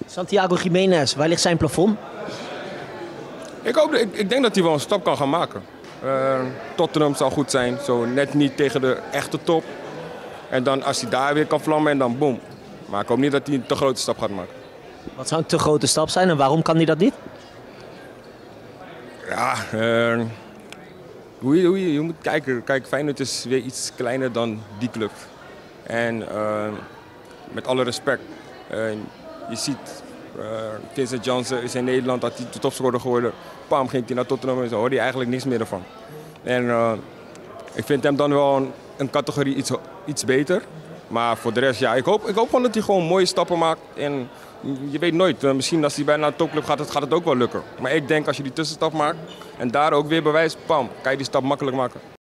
Santiago Giménez, waar ligt zijn plafond? Ik denk dat hij wel een stap kan gaan maken. Tottenham zal goed zijn, zo net niet tegen de echte top. En dan als hij daar weer kan vlammen en dan boom. Maar ik hoop niet dat hij een te grote stap gaat maken. Wat zou een te grote stap zijn en waarom kan hij dat niet? Ja, je moet kijken. Kijk, Feyenoord is weer iets kleiner dan die club. En met alle respect, je ziet, Vincent Janssen is in Nederland, had hij de topscorer geworden. Pam, ging hij naar Tottenham en zo hoorde je eigenlijk niks meer ervan. En ik vind hem dan wel een categorie iets beter. Maar voor de rest, ja, ik hoop gewoon dat hij gewoon mooie stappen maakt. En je weet nooit, misschien als hij bijna naar de topclub gaat het ook wel lukken. Maar ik denk als je die tussenstap maakt en daar ook weer bewijst, pam, kan je die stap makkelijk maken.